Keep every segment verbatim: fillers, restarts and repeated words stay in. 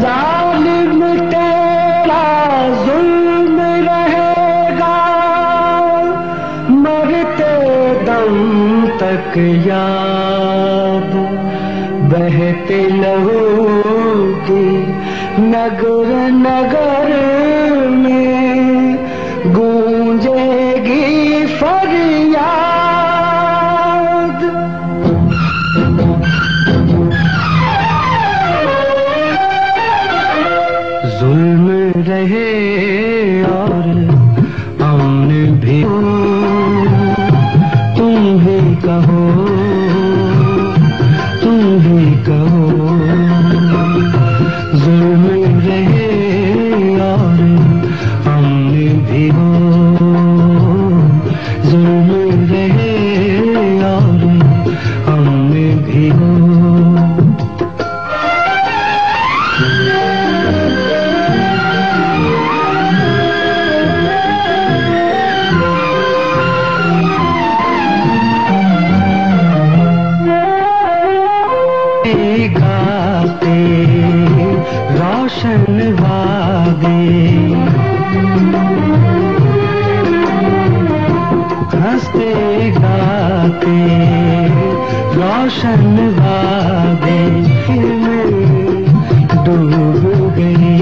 जालिम तेरा जुल्म रहेगा, मरते दम तक याद बहते लहू की नगर नगर में गूंजेगी फरियाद। जुल्म रहे और अमन भी हो, तुम ही कहो तुम ही कहो। जुल्म रहे और अमन भी हो, जुल्म रहे और अमन भी हो। गाते रोशन वादे, हंसते गाते रोशन वादे में डूब गए।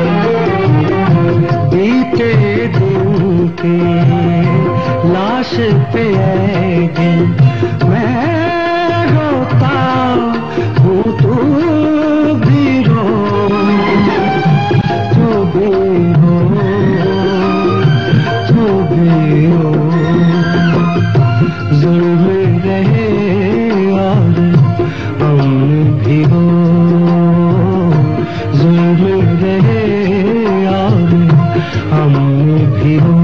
बीते दिन के लाश पे आएगी, मैं रोता हूँ तू भी रो, तू भी रो, तू भी रो। जुल्म रहे और अमन भी हो, जुल्म रहे और अमन भी हो।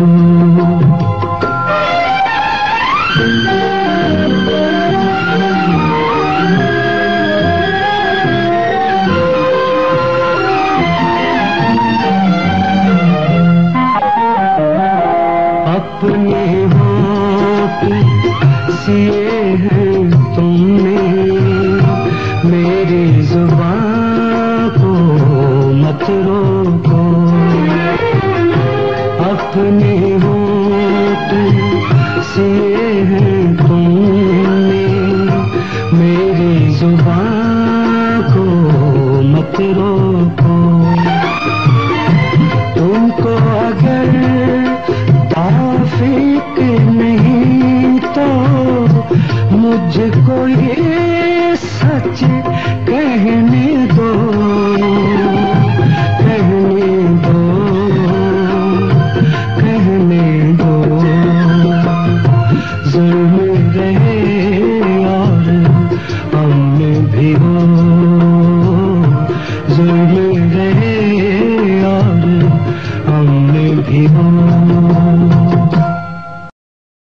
अपने होठ सिए हैं तुमने, मेरी जुबान को मत रोको। अपने होठ सिए हैं तुमने, मेरी जुबान को मत रोको। तुमको अगर तौफीक नहीं तो मुझको ये सच कहने दो, कहने दो, कहने दो। जुल्म रहे और अमन भी हो, जुल्म रहे और अमन भी हो।